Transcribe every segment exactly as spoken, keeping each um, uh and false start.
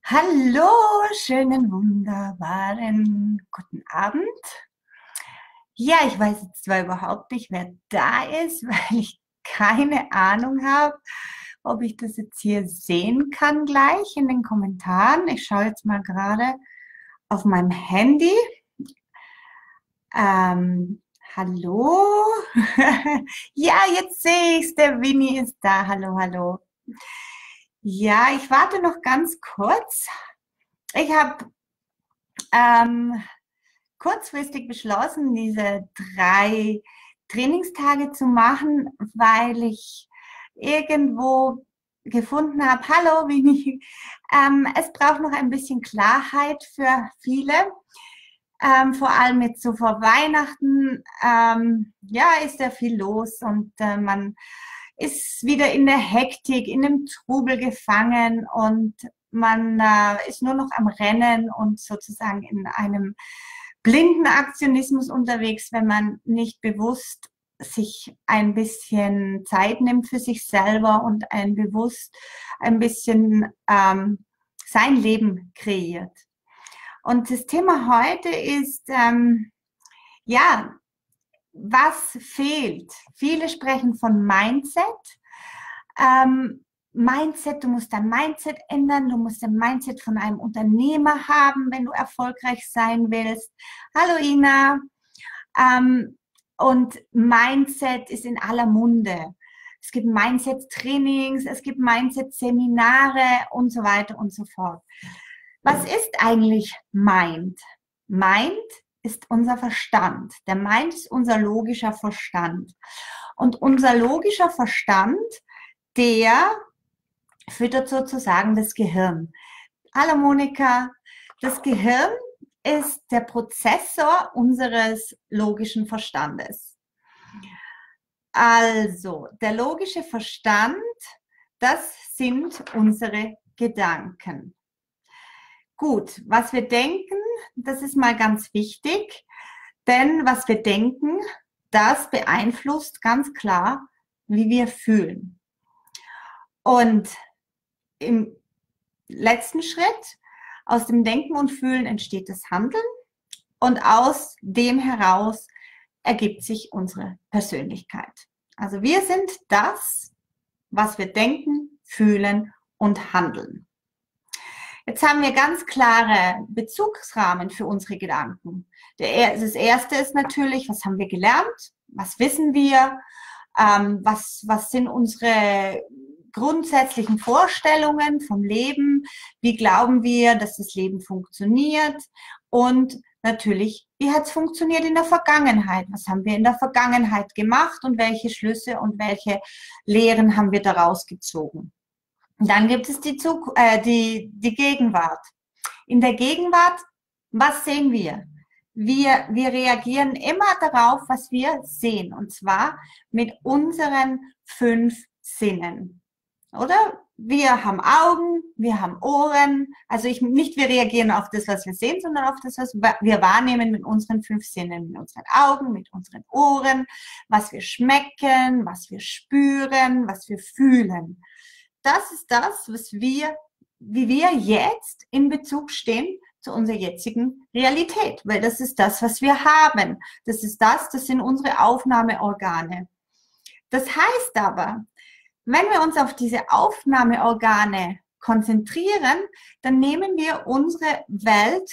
Hallo, schönen, wunderbaren guten Abend. Ja, ich weiß jetzt zwar überhaupt nicht, wer da ist, weil ich keine Ahnung habe, ob ich das jetzt hier sehen kann gleich in den Kommentaren. Ich schaue jetzt mal gerade auf meinem Handy. Ähm, hallo? Ja, jetzt sehe ich's, der Winnie ist da. Hallo, hallo. Ja, ich warte noch ganz kurz. Ich habe ähm, kurzfristig beschlossen, diese drei Trainingstage zu machen, weil ich irgendwo gefunden habe, hallo Winnie, ähm, es braucht noch ein bisschen Klarheit für viele. Ähm, vor allem jetzt so vor Weihnachten, ähm, ja, ist ja viel los und äh, man ist wieder in der Hektik, in dem Trubel gefangen und man äh, ist nur noch am Rennen und sozusagen in einem blinden Aktionismus unterwegs, wenn man nicht bewusst sich ein bisschen Zeit nimmt für sich selber und ein bewusst ein bisschen ähm, sein Leben kreiert. Und das Thema heute ist, ähm, ja, was fehlt? Viele sprechen von Mindset. Ähm, Mindset, du musst dein Mindset ändern, du musst ein Mindset von einem Unternehmer haben, wenn du erfolgreich sein willst. Hallo Ina. Ähm, und Mindset ist in aller Munde. Es gibt Mindset-Trainings, es gibt Mindset-Seminare und so weiter und so fort. Was ist eigentlich Mind? Mind ist unser Verstand. Der Mind ist unser logischer Verstand. Und unser logischer Verstand, der füttert sozusagen das Gehirn. Hallo Monika, das Gehirn ist der Prozessor unseres logischen Verstandes. Also, der logische Verstand, das sind unsere Gedanken. Gut, was wir denken, das ist mal ganz wichtig, denn was wir denken, das beeinflusst ganz klar, wie wir fühlen. Und im letzten Schritt, aus dem Denken und Fühlen entsteht das Handeln und aus dem heraus ergibt sich unsere Persönlichkeit. Also wir sind das, was wir denken, fühlen und handeln. Jetzt haben wir ganz klare Bezugsrahmen für unsere Gedanken. Das erste ist natürlich, was haben wir gelernt? Was wissen wir? Ähm, was, was sind unsere grundsätzlichen Vorstellungen vom Leben? Wie glauben wir, dass das Leben funktioniert? Und natürlich, wie hat es funktioniert in der Vergangenheit? Was haben wir in der Vergangenheit gemacht und welche Schlüsse und welche Lehren haben wir daraus gezogen? Dann gibt es die, Zug äh, die, die Gegenwart. In der Gegenwart, was sehen wir? Wir, wir reagieren immer darauf, was wir sehen. Und zwar mit unseren fünf Sinnen. Oder? Wir haben Augen, wir haben Ohren. Also ich, nicht wir reagieren auf das, was wir sehen, sondern auf das, was wir wahrnehmen mit unseren fünf Sinnen. Mit unseren Augen, mit unseren Ohren, was wir schmecken, was wir spüren, was wir fühlen. Das ist das, was wir, wie wir jetzt in Bezug stehen zu unserer jetzigen Realität, weil das ist das, was wir haben. Das ist das, das sind unsere Aufnahmeorgane. Das heißt aber, wenn wir uns auf diese Aufnahmeorgane konzentrieren, dann nehmen wir unsere Welt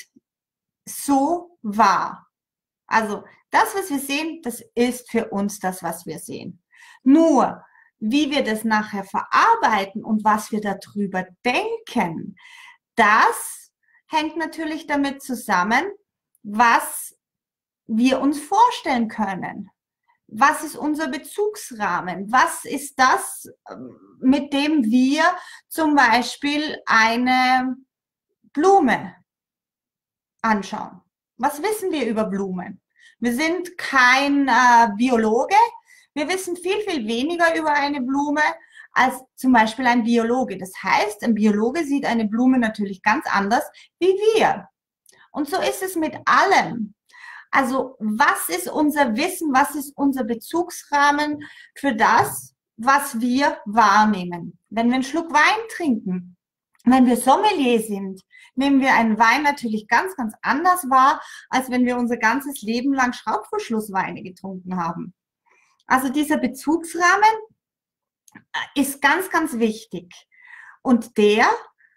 so wahr. Also das, was wir sehen, das ist für uns das, was wir sehen. Nur, wie wir das nachher verarbeiten und was wir darüber denken, das hängt natürlich damit zusammen, was wir uns vorstellen können. Was ist unser Bezugsrahmen? Was ist das, mit dem wir zum Beispiel eine Blume anschauen? Was wissen wir über Blumen? Wir sind kein äh, Biologe. Wir wissen viel, viel weniger über eine Blume als zum Beispiel ein Biologe. Das heißt, ein Biologe sieht eine Blume natürlich ganz anders wie wir. Und so ist es mit allem. Also was ist unser Wissen, was ist unser Bezugsrahmen für das, was wir wahrnehmen? Wenn wir einen Schluck Wein trinken, Wenn wir Sommelier sind, nehmen wir einen Wein natürlich ganz, ganz anders wahr, als wenn wir unser ganzes Leben lang Schraubverschlussweine getrunken haben. Also dieser Bezugsrahmen ist ganz, ganz wichtig. Und der,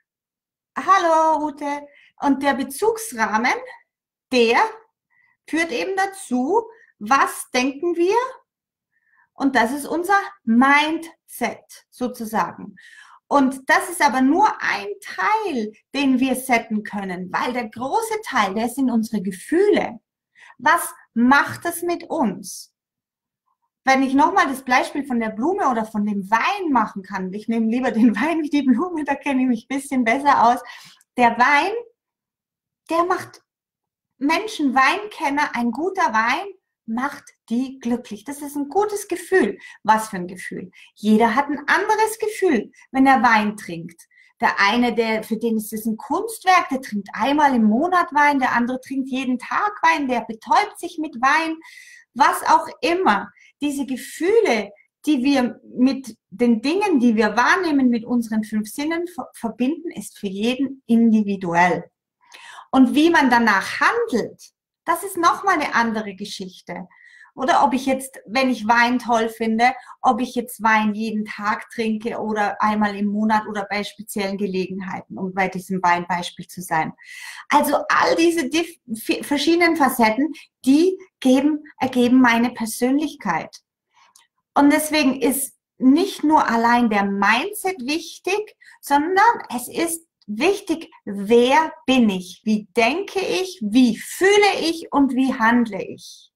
hallo Ute, und der Bezugsrahmen, der führt eben dazu, was denken wir? Und das ist unser Mindset sozusagen. Und das ist aber nur ein Teil, den wir setten können, weil der große Teil, der sind unsere Gefühle. Was macht es mit uns? Wenn ich nochmal das Beispiel von der Blume oder von dem Wein machen kann, ich nehme lieber den Wein wie die Blume, da kenne ich mich ein bisschen besser aus. Der Wein, der macht Menschen, Weinkenner, ein guter Wein macht die glücklich. Das ist ein gutes Gefühl. Was für ein Gefühl? Jeder hat ein anderes Gefühl, wenn er Wein trinkt. Der eine, der, für den ist es ein Kunstwerk, der trinkt einmal im Monat Wein, der andere trinkt jeden Tag Wein, der betäubt sich mit Wein, was auch immer. Diese Gefühle, die wir mit den Dingen, die wir wahrnehmen, mit unseren fünf Sinnen verbinden, ist für jeden individuell. Und wie man danach handelt, das ist nochmal eine andere Geschichte. Oder ob ich jetzt, wenn ich Wein toll finde, ob ich jetzt Wein jeden Tag trinke oder einmal im Monat oder bei speziellen Gelegenheiten, um bei diesem Weinbeispiel zu sein. Also all diese verschiedenen Facetten, die geben, ergeben meine Persönlichkeit. Und deswegen ist nicht nur allein der Mindset wichtig, sondern es ist wichtig, wer bin ich, wie denke ich, wie fühle ich und wie handle ich.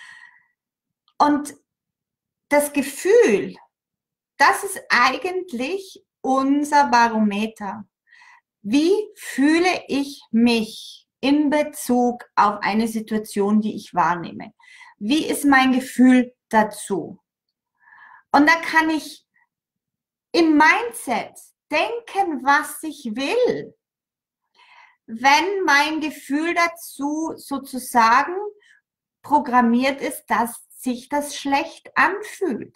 Und das Gefühl, das ist eigentlich unser Barometer. Wie fühle ich mich in Bezug auf eine Situation, die ich wahrnehme? Wie ist mein Gefühl dazu? Und da kann ich im Mindset denken, was ich will. Wenn mein Gefühl dazu sozusagen programmiert ist, dass sich das schlecht anfühlt.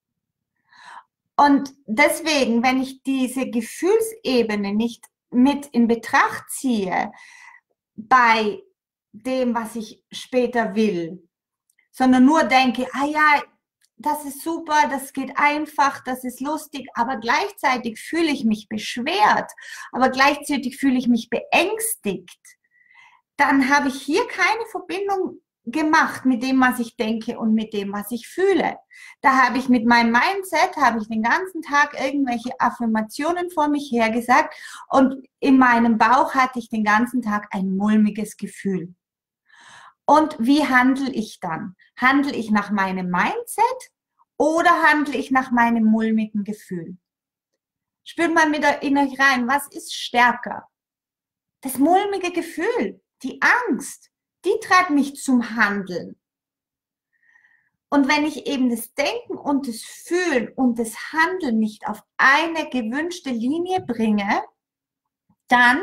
Und deswegen, wenn ich diese Gefühlsebene nicht mit in Betracht ziehe bei dem, was ich später will, sondern nur denke, ah ja, das ist super, das geht einfach, das ist lustig, aber gleichzeitig fühle ich mich beschwert, aber gleichzeitig fühle ich mich beängstigt, dann habe ich hier keine Verbindung gemacht mit dem, was ich denke und mit dem, was ich fühle. Da habe ich mit meinem Mindset, habe ich den ganzen Tag irgendwelche Affirmationen vor mich hergesagt und in meinem Bauch hatte ich den ganzen Tag ein mulmiges Gefühl. Und wie handle ich dann? Handle ich nach meinem Mindset oder handle ich nach meinem mulmigen Gefühl? Spürt mal mit in euch rein, was ist stärker? Das mulmige Gefühl, die Angst, die treibt mich zum Handeln. Und wenn ich eben das Denken und das Fühlen und das Handeln nicht auf eine gewünschte Linie bringe, dann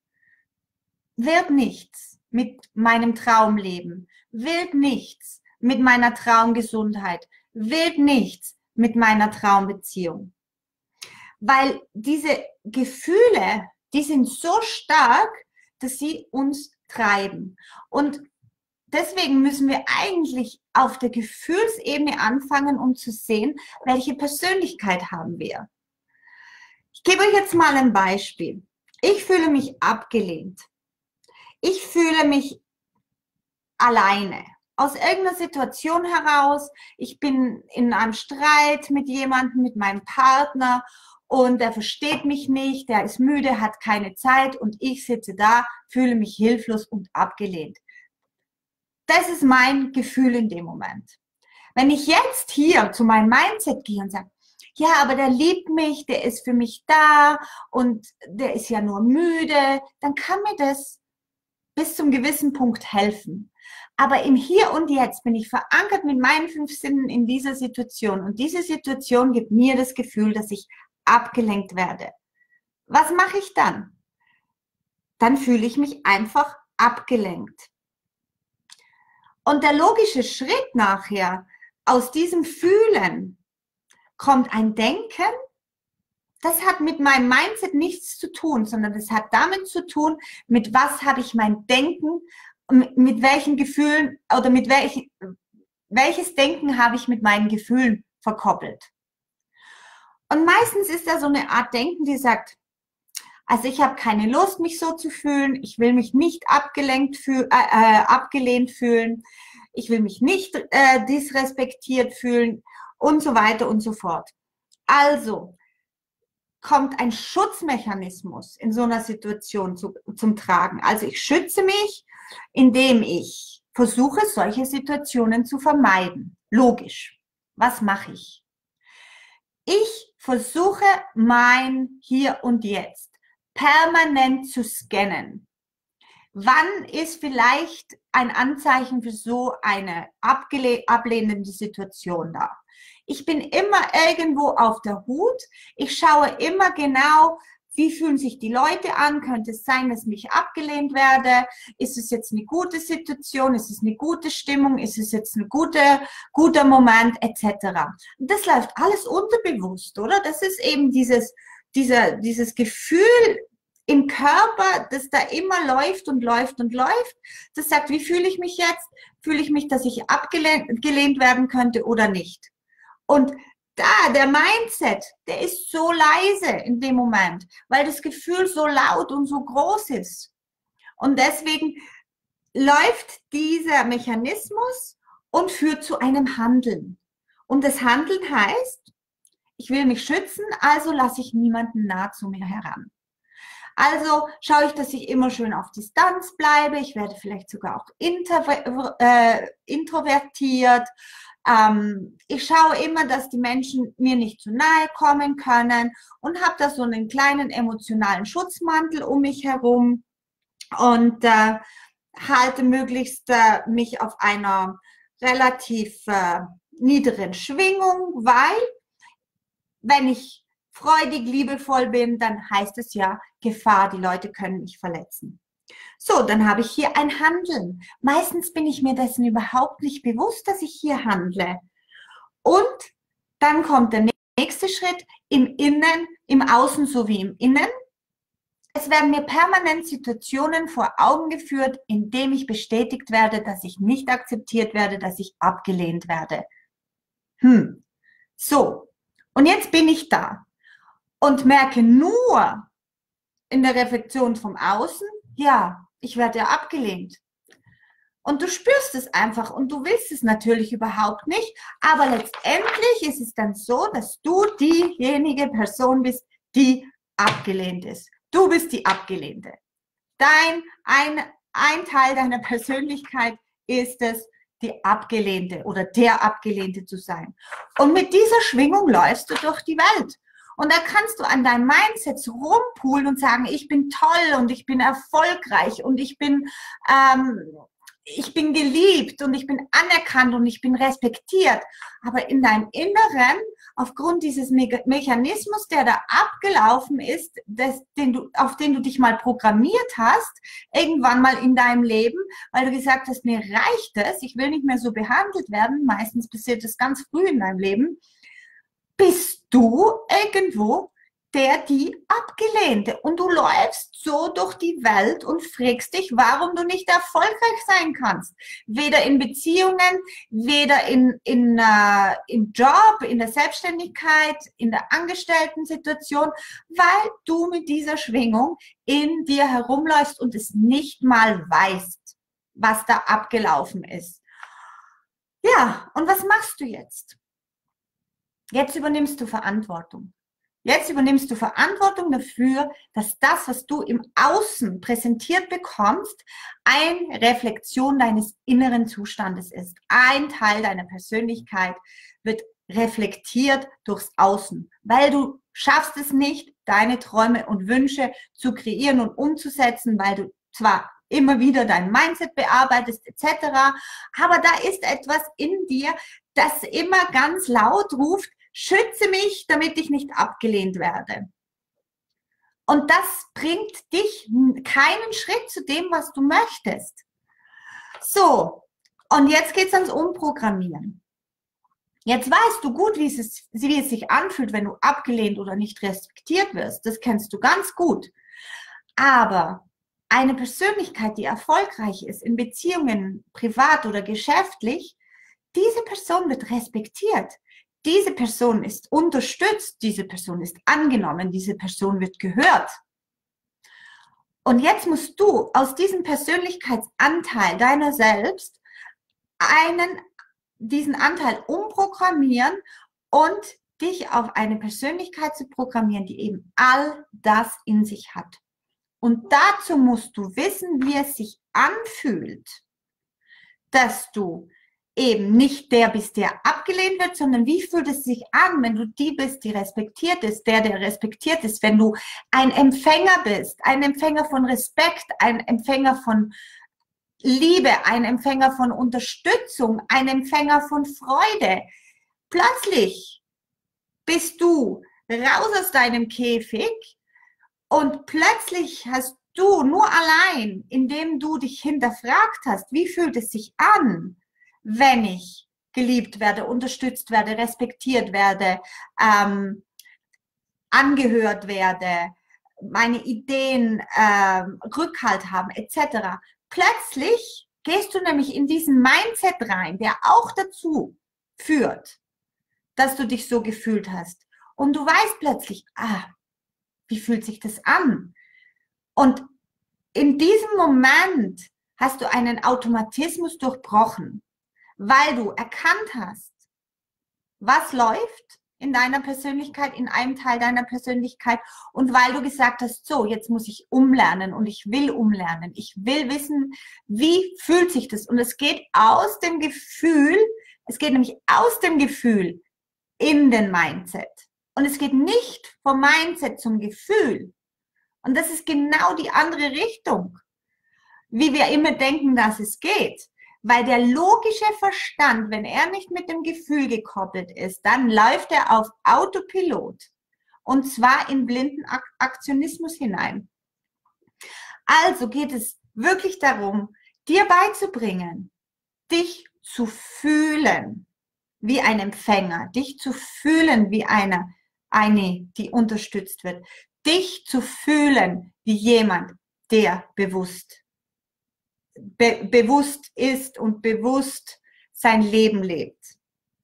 wird nichts mit meinem Traumleben, wird nichts mit meiner Traumgesundheit, wird nichts mit meiner Traumbeziehung. Weil diese Gefühle, die sind so stark, dass sie uns treiben. Und deswegen müssen wir eigentlich auf der Gefühlsebene anfangen, um zu sehen, welche Persönlichkeit haben wir. Ich gebe euch jetzt mal ein Beispiel. Ich fühle mich abgelehnt. Ich fühle mich alleine. Aus irgendeiner Situation heraus, ich bin in einem Streit mit jemandem, mit meinem Partner und er versteht mich nicht, der ist müde, hat keine Zeit und ich sitze da, fühle mich hilflos und abgelehnt. Das ist mein Gefühl in dem Moment. Wenn ich jetzt hier zu meinem Mindset gehe und sage, ja, aber der liebt mich, der ist für mich da und der ist ja nur müde, dann kann mir das bis zum gewissen Punkt helfen. Aber im Hier und Jetzt bin ich verankert mit meinen fünf Sinnen in dieser Situation und diese Situation gibt mir das Gefühl, dass ich abgelenkt werde. Was mache ich dann? Dann fühle ich mich einfach abgelenkt. Und der logische Schritt nachher aus diesem Fühlen kommt ein Denken das hat mit meinem Mindset nichts zu tun, sondern das hat damit zu tun, mit was habe ich mein Denken, mit welchen Gefühlen oder mit welchen, welches Denken habe ich mit meinen Gefühlen verkoppelt. Und meistens ist da so eine Art Denken, die sagt, also ich habe keine Lust, mich so zu fühlen, ich will mich nicht abgelenkt fühl, äh, äh, abgelehnt fühlen, ich will mich nicht äh, disrespektiert fühlen und so weiter und so fort. Also kommt ein Schutzmechanismus in so einer Situation zu, zum Tragen. Also ich schütze mich, indem ich versuche, solche Situationen zu vermeiden. Logisch. Was mache ich? Ich versuche, mein Hier und Jetzt permanent zu scannen. Wann ist vielleicht ein Anzeichen für so eine ablehnende Situation da? Ich bin immer irgendwo auf der Hut. Ich schaue immer genau, wie fühlen sich die Leute an? Könnte es sein, dass ich abgelehnt werde? Ist es jetzt eine gute Situation? Ist es eine gute Stimmung? Ist es jetzt ein guter, guter Moment? et cetera. Und das läuft alles unterbewusst, oder? Das ist eben dieses, dieser, dieses Gefühl im Körper, das da immer läuft und läuft und läuft. Das sagt, wie fühle ich mich jetzt? Fühle ich mich, dass ich abgelehnt werden könnte oder nicht? Und da, der Mindset, der ist so leise in dem Moment, weil das Gefühl so laut und so groß ist. Und deswegen läuft dieser Mechanismus und führt zu einem Handeln. Und das Handeln heißt, ich will mich schützen, also lasse ich niemanden nah zu mir heran. Also schaue ich, dass ich immer schön auf Distanz bleibe. Ich werde vielleicht sogar auch introver äh, introvertiert. Ähm, ich schaue immer, dass die Menschen mir nicht zu nahe kommen können und habe da so einen kleinen emotionalen Schutzmantel um mich herum und äh, halte möglichst äh, mich auf einer relativ äh, niederen Schwingung, weil wenn ich freudig, liebevoll bin, dann heißt es ja Gefahr, die Leute können mich verletzen. So, dann habe ich hier ein Handeln. Meistens bin ich mir dessen überhaupt nicht bewusst, dass ich hier handle. Und dann kommt der nächste Schritt im Innen, im Außen sowie im Innen. Es werden mir permanent Situationen vor Augen geführt, in denen ich bestätigt werde, dass ich nicht akzeptiert werde, dass ich abgelehnt werde. Hm. So, und jetzt bin ich da und merke nur in der Reflexion vom Außen, ja, ich werde ja abgelehnt. Und du spürst es einfach und du willst es natürlich überhaupt nicht, aber letztendlich ist es dann so, dass du diejenige Person bist, die abgelehnt ist. Du bist die Abgelehnte. Dein, ein, ein Teil deiner Persönlichkeit ist es, die Abgelehnte oder der Abgelehnte zu sein. Und mit dieser Schwingung läufst du durch die Welt. Und da kannst du an deinem Mindset so rumpulen und sagen, ich bin toll und ich bin erfolgreich und ich bin, ähm, ich bin geliebt und ich bin anerkannt und ich bin respektiert. Aber in deinem Inneren, aufgrund dieses Me- Mechanismus, der da abgelaufen ist, das, den du, auf den du dich mal programmiert hast, irgendwann mal in deinem Leben, weil du gesagt hast, mir reicht es, ich will nicht mehr so behandelt werden, meistens passiert das ganz früh in deinem Leben, bist du irgendwo der, die Abgelehnte. Und du läufst so durch die Welt und fragst dich, warum du nicht erfolgreich sein kannst. Weder in Beziehungen, weder in, in, äh, im Job, in der Selbstständigkeit, in der Angestellten-Situation, weil du mit dieser Schwingung in dir herumläufst und es nicht mal weißt, was da abgelaufen ist. Ja, und was machst du jetzt? Jetzt übernimmst du Verantwortung. Jetzt übernimmst du Verantwortung dafür, dass das, was du im Außen präsentiert bekommst, eine Reflexion deines inneren Zustandes ist. Ein Teil deiner Persönlichkeit wird reflektiert durchs Außen, weil du schaffst es nicht, deine Träume und Wünsche zu kreieren und umzusetzen, weil du zwar immer wieder dein Mindset bearbeitest et cetera, aber da ist etwas in dir, das immer ganz laut ruft, schütze mich, damit ich nicht abgelehnt werde. Und das bringt dich keinen Schritt zu dem, was du möchtest. So, und jetzt geht es ans Umprogrammieren. Jetzt weißt du gut, wie es, wie es sich anfühlt, wenn du abgelehnt oder nicht respektiert wirst. Das kennst du ganz gut. Aber eine Persönlichkeit, die erfolgreich ist in Beziehungen, privat oder geschäftlich, diese Person wird respektiert. Diese Person ist unterstützt. Diese Person ist angenommen. Diese Person wird gehört. Und jetzt musst du aus diesem Persönlichkeitsanteil deiner selbst einen, diesen Anteil umprogrammieren und dich auf eine Persönlichkeit zu programmieren, die eben all das in sich hat. Und dazu musst du wissen, wie es sich anfühlt, dass du eben nicht der bist, der abgelehnt wird, sondern wie fühlt es sich an, wenn du die bist, die respektiert ist, der, der respektiert ist, wenn du ein Empfänger bist, ein Empfänger von Respekt, ein Empfänger von Liebe, ein Empfänger von Unterstützung, ein Empfänger von Freude. Plötzlich bist du raus aus deinem Käfig und plötzlich hast du nur allein, indem du dich hinterfragt hast, wie fühlt es sich an, wenn ich geliebt werde, unterstützt werde, respektiert werde, ähm, angehört werde, meine Ideen äh, Rückhalt haben, et cetera. Plötzlich gehst du nämlich in diesen Mindset rein, der auch dazu führt, dass du dich so gefühlt hast. Und du weißt plötzlich, ah, wie fühlt sich das an? Und in diesem Moment hast du einen Automatismus durchbrochen, weil du erkannt hast, was läuft in deiner Persönlichkeit, in einem Teil deiner Persönlichkeit und weil du gesagt hast, so, jetzt muss ich umlernen und ich will umlernen. Ich will wissen, wie fühlt sich das? Und es geht aus dem Gefühl, es geht nämlich aus dem Gefühl in den Mindset. Und es geht nicht vom Mindset zum Gefühl. Und das ist genau die andere Richtung, wie wir immer denken, dass es geht. Weil der logische Verstand, wenn er nicht mit dem Gefühl gekoppelt ist, dann läuft er auf Autopilot. Und zwar in blinden Aktionismus hinein. Also geht es wirklich darum, dir beizubringen, dich zu fühlen wie ein Empfänger, dich zu fühlen wie eine, eine, die unterstützt wird, dich zu fühlen wie jemand, der bewusst Be bewusst ist und bewusst sein Leben lebt.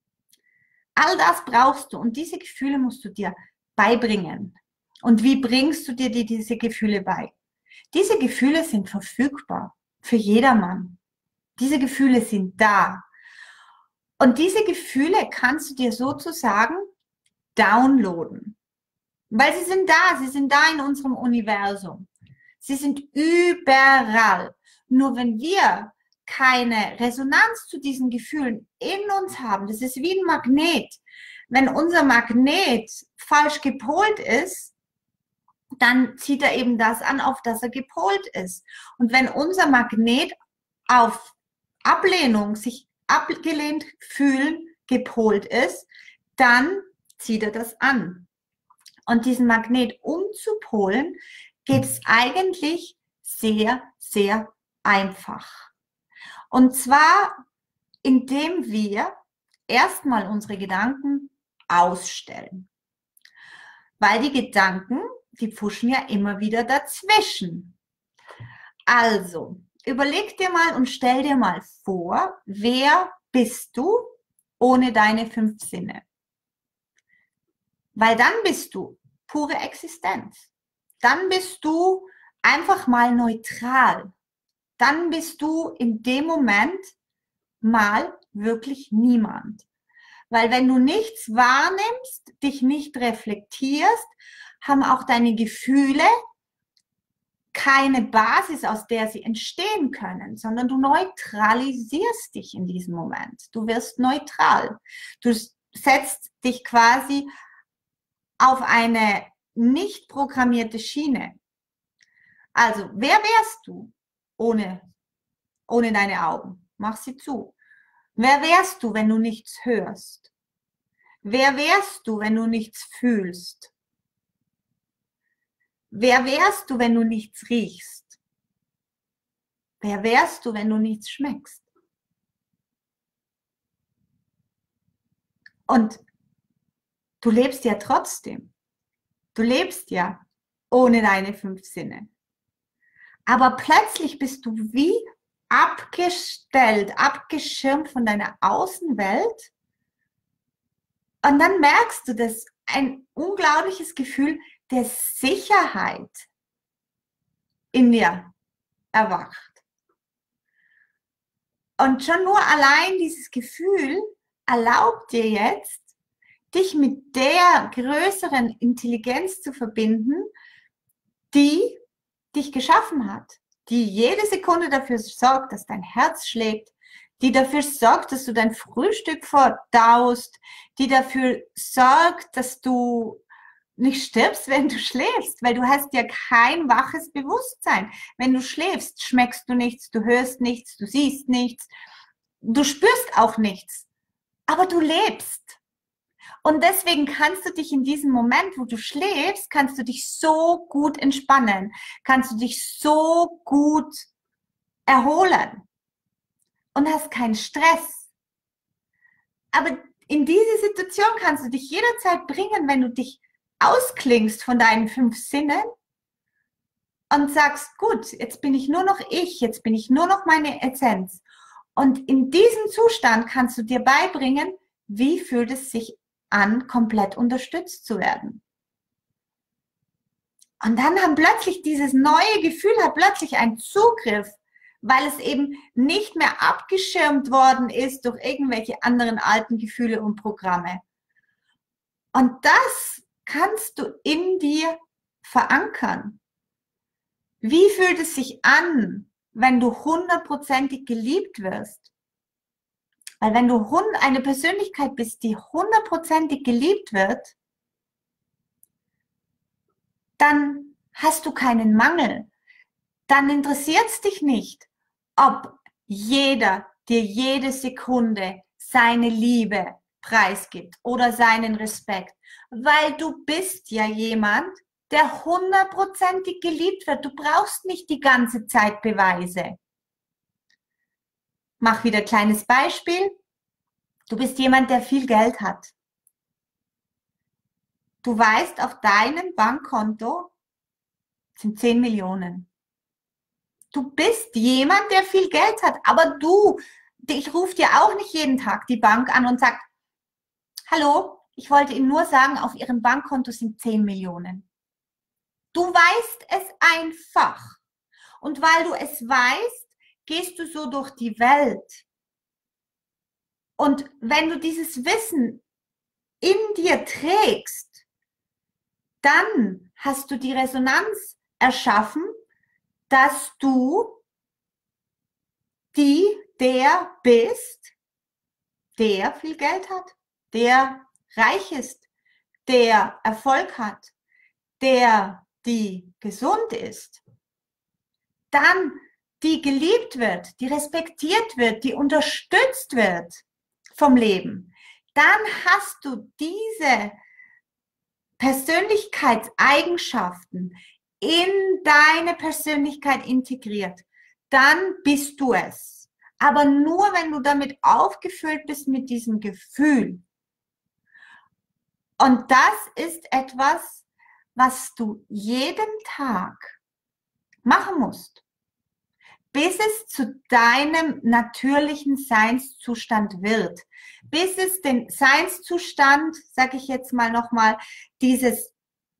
All das brauchst du und diese Gefühle musst du dir beibringen. Und wie bringst du dir die, diese Gefühle bei? Diese Gefühle sind verfügbar für jedermann. Diese Gefühle sind da. Und diese Gefühle kannst du dir sozusagen downloaden. Weil sie sind da, sie sind da in unserem Universum. Sie sind überall. Nur wenn wir keine Resonanz zu diesen Gefühlen in uns haben, das ist wie ein Magnet. Wenn unser Magnet falsch gepolt ist, dann zieht er eben das an, auf das er gepolt ist. Und wenn unser Magnet auf Ablehnung, sich abgelehnt fühlen, gepolt ist, dann zieht er das an. Und diesen Magnet umzupolen, geht es eigentlich sehr, sehr einfach. Und zwar, indem wir erstmal unsere Gedanken ausstellen. Weil die Gedanken, die pfuschen ja immer wieder dazwischen. Also, überleg dir mal und stell dir mal vor, wer bist du ohne deine fünf Sinne? Weil dann bist du pure Existenz. Dann bist du einfach mal neutral. Dann bist du in dem Moment mal wirklich niemand. Weil wenn du nichts wahrnimmst, dich nicht reflektierst, haben auch deine Gefühle keine Basis, aus der sie entstehen können, sondern du neutralisierst dich in diesem Moment. Du wirst neutral. Du setzt dich quasi auf eine nicht programmierte Schiene. Also, wer wärst du ohne, ohne deine Augen? Mach sie zu. Wer wärst du, wenn du nichts hörst? Wer wärst du, wenn du nichts fühlst? Wer wärst du, wenn du nichts riechst? Wer wärst du, wenn du nichts schmeckst? Und du lebst ja trotzdem. Du lebst ja ohne deine fünf Sinne. Aber plötzlich bist du wie abgestellt, abgeschirmt von deiner Außenwelt. Und dann merkst du, dass ein unglaubliches Gefühl der Sicherheit in dir erwacht. Und schon nur allein dieses Gefühl erlaubt dir jetzt, dich mit der größeren Intelligenz zu verbinden, die dich geschaffen hat, die jede Sekunde dafür sorgt, dass dein Herz schlägt, die dafür sorgt, dass du dein Frühstück verdaust, die dafür sorgt, dass du nicht stirbst, wenn du schläfst, weil du hast ja kein waches Bewusstsein. Wenn du schläfst, schmeckst du nichts, du hörst nichts, du siehst nichts, du spürst auch nichts, aber du lebst. Und deswegen kannst du dich in diesem Moment, wo du schläfst, kannst du dich so gut entspannen, kannst du dich so gut erholen und hast keinen Stress. Aber in diese Situation kannst du dich jederzeit bringen, wenn du dich ausklingst von deinen fünf Sinnen und sagst, gut, jetzt bin ich nur noch ich, jetzt bin ich nur noch meine Essenz. Und in diesem Zustand kannst du dir beibringen, wie fühlt es sich an, komplett unterstützt zu werden. Und dann haben plötzlich dieses neue Gefühl, hat plötzlich einen Zugriff, weil es eben nicht mehr abgeschirmt worden ist durch irgendwelche anderen alten Gefühle und Programme. Und das kannst du in dir verankern. Wie fühlt es sich an, wenn du hundertprozentig geliebt wirst? Weil wenn du eine Persönlichkeit bist, die hundertprozentig geliebt wird, dann hast du keinen Mangel. Dann interessiert es dich nicht, ob jeder dir jede Sekunde seine Liebe preisgibt oder seinen Respekt. Weil du bist ja jemand, der hundertprozentig geliebt wird. Du brauchst nicht die ganze Zeit Beweise. Mach wieder ein kleines Beispiel. Du bist jemand, der viel Geld hat. Du weißt, auf deinem Bankkonto sind zehn Millionen. Du bist jemand, der viel Geld hat, aber du, ich rufe dir auch nicht jeden Tag die Bank an und sage, hallo, ich wollte Ihnen nur sagen, auf Ihrem Bankkonto sind zehn Millionen. Du weißt es einfach. Und weil du es weißt, gehst du so durch die Welt. Und wenn du dieses Wissen in dir trägst, dann hast du die Resonanz erschaffen, dass du die, der bist, der viel Geld hat, der reich ist, der Erfolg hat, der, die gesund ist. Dann die geliebt wird, die respektiert wird, die unterstützt wird vom Leben, dann hast du diese Persönlichkeitseigenschaften in deine Persönlichkeit integriert. Dann bist du es. Aber nur, wenn du damit aufgefüllt bist mit diesem Gefühl. Und das ist etwas, was du jeden Tag machen musst, bis es zu deinem natürlichen Seinszustand wird, bis es den Seinszustand, sage ich jetzt mal nochmal, dieses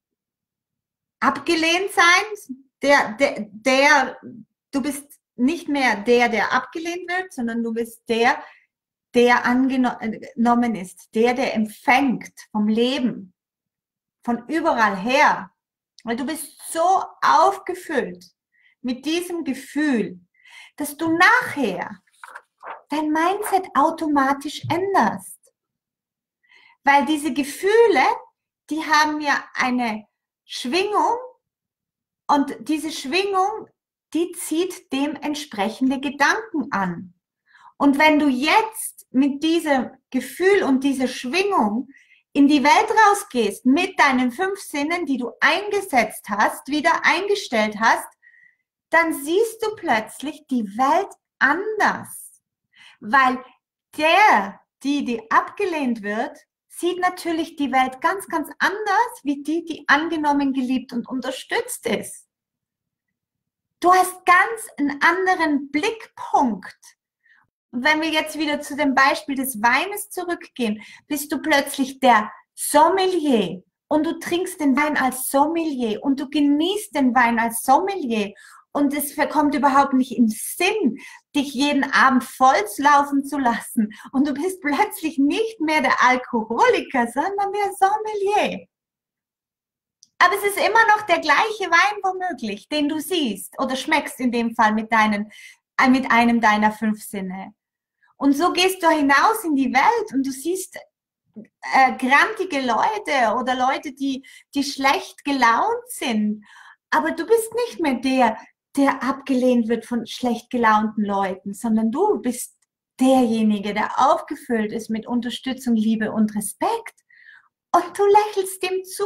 Abgelehntsein, der, der, der, du bist nicht mehr der, der abgelehnt wird, sondern du bist der, der angenommen ist, der, der empfängt vom Leben, von überall her, weil du bist so aufgefüllt mit diesem Gefühl, dass du nachher dein Mindset automatisch änderst. Weil diese Gefühle, die haben ja eine Schwingung und diese Schwingung, die zieht dementsprechende Gedanken an. Und wenn du jetzt mit diesem Gefühl und dieser Schwingung in die Welt rausgehst, mit deinen fünf Sinnen, die du eingesetzt hast, wieder eingestellt hast, dann siehst du plötzlich die Welt anders. Weil der, die, die abgelehnt wird, sieht natürlich die Welt ganz, ganz anders, wie die, die angenommen, geliebt und unterstützt ist. Du hast ganz einen anderen Blickpunkt. Und wenn wir jetzt wieder zu dem Beispiel des Weines zurückgehen, bist du plötzlich der Sommelier und du trinkst den Wein als Sommelier und du genießt den Wein als Sommelier und es kommt überhaupt nicht im Sinn, dich jeden Abend vollslaufen zu lassen und du bist plötzlich nicht mehr der Alkoholiker, sondern der Sommelier. Aber es ist immer noch der gleiche Wein womöglich, den du siehst oder schmeckst in dem Fall mit, deinen, äh, mit einem deiner fünf Sinne. Und so gehst du hinaus in die Welt und du siehst äh, grantige Leute oder Leute, die, die schlecht gelaunt sind. Aber du bist nicht mehr der, der abgelehnt wird von schlecht gelaunten Leuten, sondern du bist derjenige, der aufgefüllt ist mit Unterstützung, Liebe und Respekt. Und du lächelst dem zu.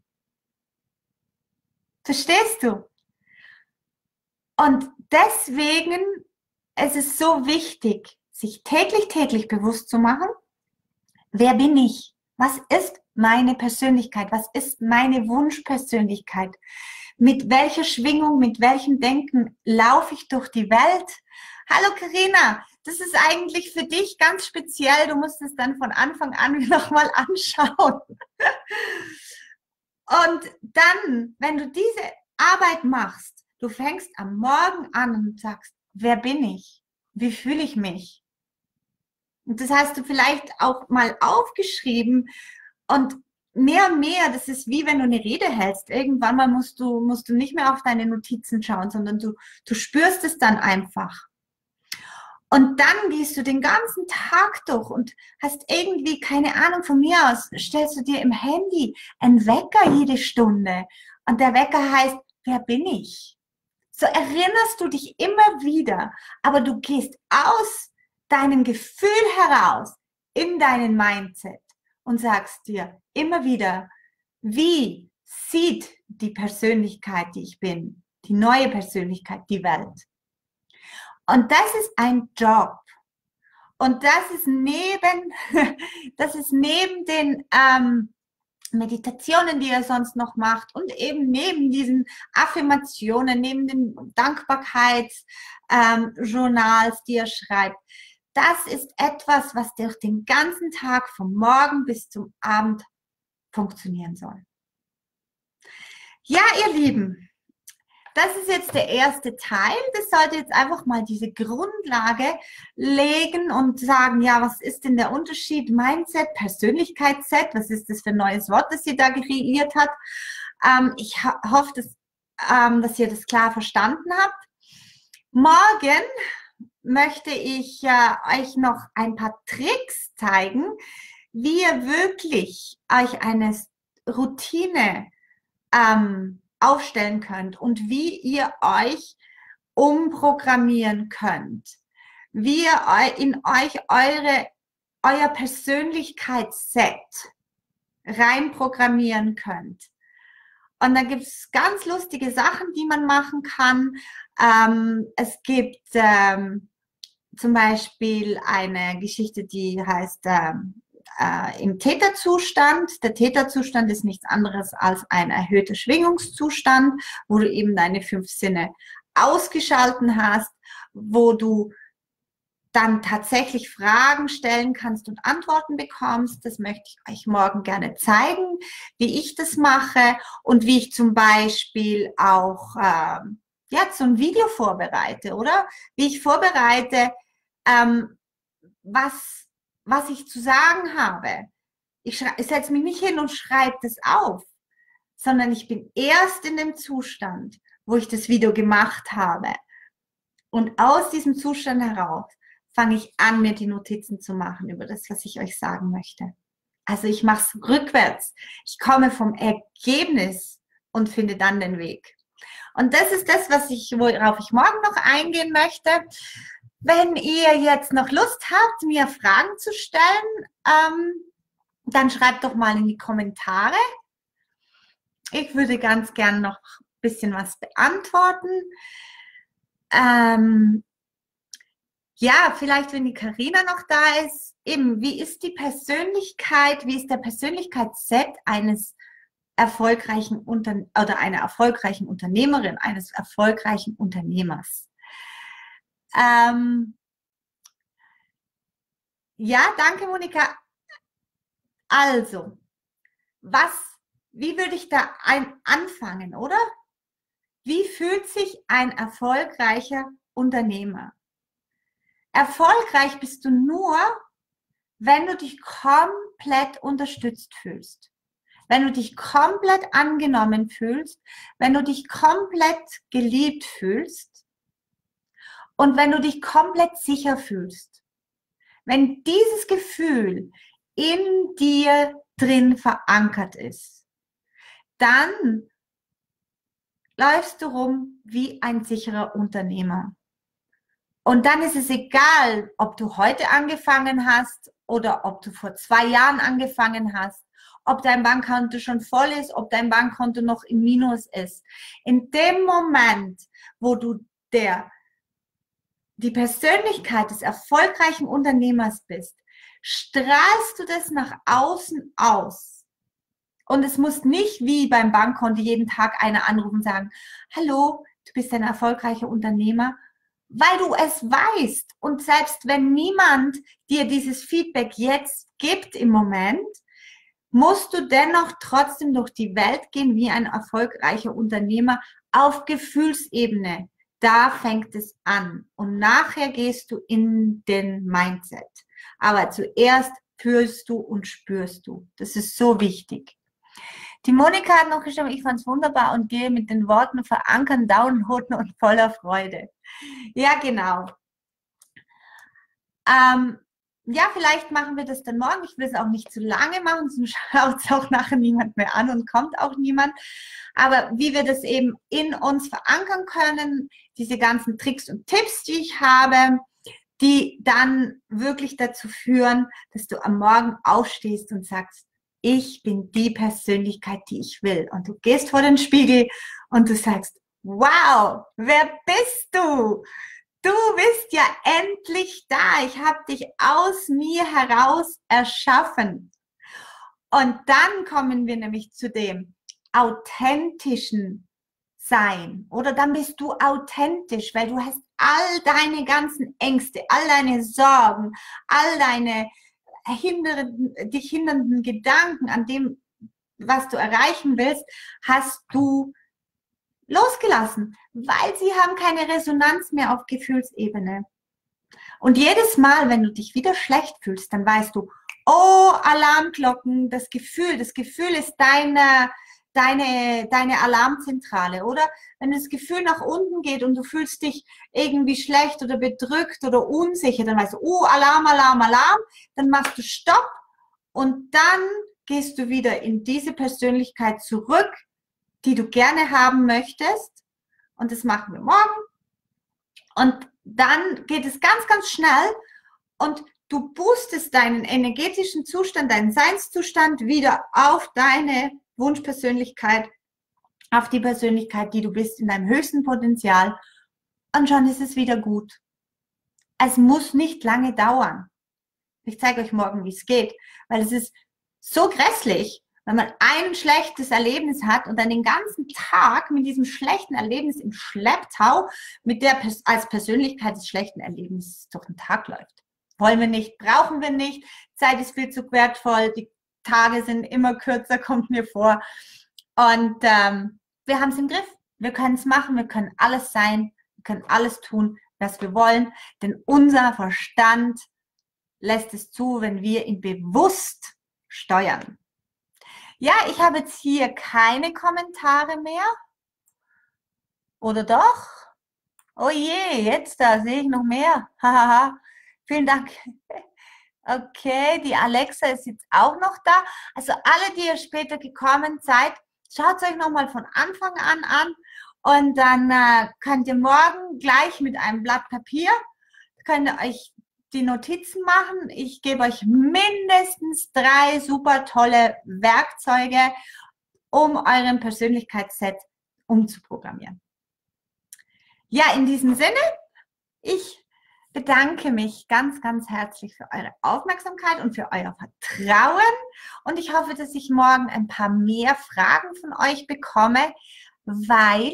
Verstehst du? Und deswegen ist es so wichtig, sich täglich, täglich bewusst zu machen, wer bin ich? Was ist meine Persönlichkeit? Was ist meine Wunschpersönlichkeit? Mit welcher Schwingung, mit welchem Denken laufe ich durch die Welt? Hallo Carina, das ist eigentlich für dich ganz speziell. Du musst es dann von Anfang an nochmal anschauen. Und dann, wenn du diese Arbeit machst, du fängst am Morgen an und sagst, wer bin ich? Wie fühle ich mich? Und das hast du vielleicht auch mal aufgeschrieben und mehr und mehr, das ist wie wenn du eine Rede hältst. Irgendwann mal musst du, musst du nicht mehr auf deine Notizen schauen, sondern du, du spürst es dann einfach. Und dann gehst du den ganzen Tag durch und hast irgendwie, keine Ahnung, von mir aus, stellst du dir im Handy einen Wecker jede Stunde. Und der Wecker heißt, wer bin ich? So erinnerst du dich immer wieder, aber du gehst aus deinem Gefühl heraus in deinen Mindset und sagst dir immer wieder, wie sieht die Persönlichkeit, die ich bin, die neue Persönlichkeit, die Welt. Und das ist ein Job. Und das ist neben, das ist neben den ähm, Meditationen, die er sonst noch macht und eben neben diesen Affirmationen, neben den Dankbarkeitsjournals, ähm, die er schreibt. Das ist etwas, was durch den ganzen Tag vom Morgen bis zum Abend funktionieren soll. Ja, ihr Lieben, das ist jetzt der erste Teil. Das sollte jetzt einfach mal diese Grundlage legen und sagen, ja, was ist denn der Unterschied? Mindset, Persönlichkeitsset, was ist das für ein neues Wort, das sie da kreiert hat? Ähm, ich ho hoffe, dass, ähm, dass ihr das klar verstanden habt. Morgen möchte ich äh, euch noch ein paar Tricks zeigen, wie ihr wirklich euch eine Routine ähm, aufstellen könnt und wie ihr euch umprogrammieren könnt, wie ihr in euch eure, euer Persönlichkeitsset reinprogrammieren könnt. Und da gibt es ganz lustige Sachen, die man machen kann. Ähm, es gibt ähm, zum Beispiel eine Geschichte, die heißt ähm, äh, im Täterzustand. Der Täterzustand ist nichts anderes als ein erhöhter Schwingungszustand, wo du eben deine fünf Sinne ausgeschalten hast, wo du dann tatsächlich Fragen stellen kannst und Antworten bekommst. Das möchte ich euch morgen gerne zeigen, wie ich das mache und wie ich zum Beispiel auch ähm, ja, so ein Video vorbereite, oder? Wie ich vorbereite, ähm, was, was ich zu sagen habe. Ich, ich setze mich nicht hin und schreibe das auf, sondern ich bin erst in dem Zustand, wo ich das Video gemacht habe. Und aus diesem Zustand heraus fange ich an, mir die Notizen zu machen über das, was ich euch sagen möchte. Also ich mache es rückwärts. Ich komme vom Ergebnis und finde dann den Weg. Und das ist das, was ich, worauf ich morgen noch eingehen möchte. Wenn ihr jetzt noch Lust habt, mir Fragen zu stellen, ähm, dann schreibt doch mal in die Kommentare. Ich würde ganz gern noch ein bisschen was beantworten. Ähm, Ja, vielleicht, wenn die Carina noch da ist, eben, wie ist die Persönlichkeit, wie ist der Persönlichkeitsset eines erfolgreichen Unter oder einer erfolgreichen Unternehmerin, eines erfolgreichen Unternehmers? Ähm, ja, danke, Monika. Also, was, wie würde ich da ein, anfangen, oder? Wie fühlt sich ein erfolgreicher Unternehmer? Erfolgreich bist du nur, wenn du dich komplett unterstützt fühlst. Wenn du dich komplett angenommen fühlst, wenn du dich komplett geliebt fühlst und wenn du dich komplett sicher fühlst. Wenn dieses Gefühl in dir drin verankert ist, dann läufst du rum wie ein sicherer Unternehmer. Und dann ist es egal, ob du heute angefangen hast oder ob du vor zwei Jahren angefangen hast, ob dein Bankkonto schon voll ist, ob dein Bankkonto noch im Minus ist. In dem Moment, wo du der, die Persönlichkeit des erfolgreichen Unternehmers bist, strahlst du das nach außen aus. Und es muss nicht wie beim Bankkonto jeden Tag einer anrufen und sagen, hallo, du bist ein erfolgreicher Unternehmer, weil du es weißt. Und selbst wenn niemand dir dieses Feedback jetzt gibt im Moment, musst du dennoch trotzdem durch die Welt gehen wie ein erfolgreicher Unternehmer auf Gefühlsebene. Da fängt es an. Und nachher gehst du in den Mindset. Aber zuerst fühlst du und spürst du. Das ist so wichtig. Die Monika hat noch geschrieben, ich fand es wunderbar und gehe mit den Worten verankern, Downloaden und voller Freude. Ja, genau. Ähm, ja, vielleicht machen wir das dann morgen. Ich will es auch nicht zu lange machen, sonst schaut es auch nachher niemand mehr an und kommt auch niemand. Aber wie wir das eben in uns verankern können, diese ganzen Tricks und Tipps, die ich habe, die dann wirklich dazu führen, dass du am Morgen aufstehst und sagst, ich bin die Persönlichkeit, die ich will. Und du gehst vor den Spiegel und du sagst, wow, wer bist du? Du bist ja endlich da. Ich habe dich aus mir heraus erschaffen. Und dann kommen wir nämlich zu dem authentischen Sein. Oder dann bist du authentisch, weil du hast all deine ganzen Ängste, all deine Sorgen, all deine hindernden, dich hindernden Gedanken an dem, was du erreichen willst, hast du losgelassen, weil sie haben keine Resonanz mehr auf Gefühlsebene. Und jedes Mal, wenn du dich wieder schlecht fühlst, dann weißt du, oh, Alarmglocken, das Gefühl, das Gefühl ist deine, deine, deine Alarmzentrale, oder? Wenn das Gefühl nach unten geht und du fühlst dich irgendwie schlecht oder bedrückt oder unsicher, dann weißt du, oh, Alarm, Alarm, Alarm, dann machst du Stopp und dann gehst du wieder in diese Persönlichkeit zurück, die du gerne haben möchtest. Und das machen wir morgen. Und dann geht es ganz, ganz schnell und du boostest deinen energetischen Zustand, deinen Seinszustand wieder auf deine Wunschpersönlichkeit, auf die Persönlichkeit, die du bist, in deinem höchsten Potenzial. Und schon ist es wieder gut. Es muss nicht lange dauern. Ich zeige euch morgen, wie es geht, weil es ist so grässlich, wenn man ein schlechtes Erlebnis hat und dann den ganzen Tag mit diesem schlechten Erlebnis im Schlepptau mit der als Persönlichkeit des schlechten Erlebnisses durch den Tag läuft. Wollen wir nicht, brauchen wir nicht. Zeit ist viel zu wertvoll. Die Tage sind immer kürzer, kommt mir vor. Und ähm, wir haben es im Griff. Wir können es machen, wir können alles sein, wir können alles tun, was wir wollen. Denn unser Verstand lässt es zu, wenn wir ihn bewusst steuern. Ja, ich habe jetzt hier keine Kommentare mehr. Oder doch? Oh je, jetzt da sehe ich noch mehr. Hahaha. Vielen Dank. Okay, die Alexa ist jetzt auch noch da. Also alle, die ihr später gekommen seid, schaut es euch nochmal von Anfang an an. Und dann äh, könnt ihr morgen gleich mit einem Blatt Papier, könnt ihr euch die Notizen machen. Ich gebe euch mindestens drei super tolle Werkzeuge, um euren Persönlichkeitsset umzuprogrammieren. Ja, in diesem Sinne, ich bedanke mich ganz, ganz herzlich für eure Aufmerksamkeit und für euer Vertrauen. Und ich hoffe, dass ich morgen ein paar mehr Fragen von euch bekomme, weil,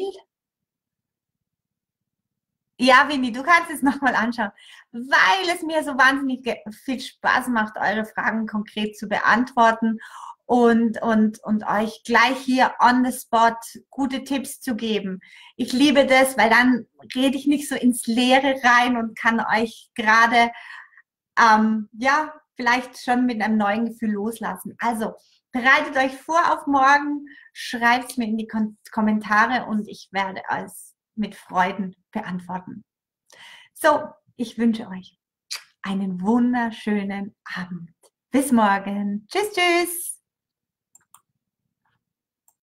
ja, Winnie, du kannst es nochmal anschauen, weil es mir so wahnsinnig viel Spaß macht, eure Fragen konkret zu beantworten und, und, und euch gleich hier on the spot gute Tipps zu geben. Ich liebe das, weil dann rede ich nicht so ins Leere rein und kann euch gerade, ähm, ja, vielleicht schon mit einem neuen Gefühl loslassen. Also, bereitet euch vor auf morgen, schreibt es mir in die Kom Kommentare und ich werde es mit Freuden beantworten. So, ich wünsche euch einen wunderschönen Abend. Bis morgen. Tschüss, tschüss.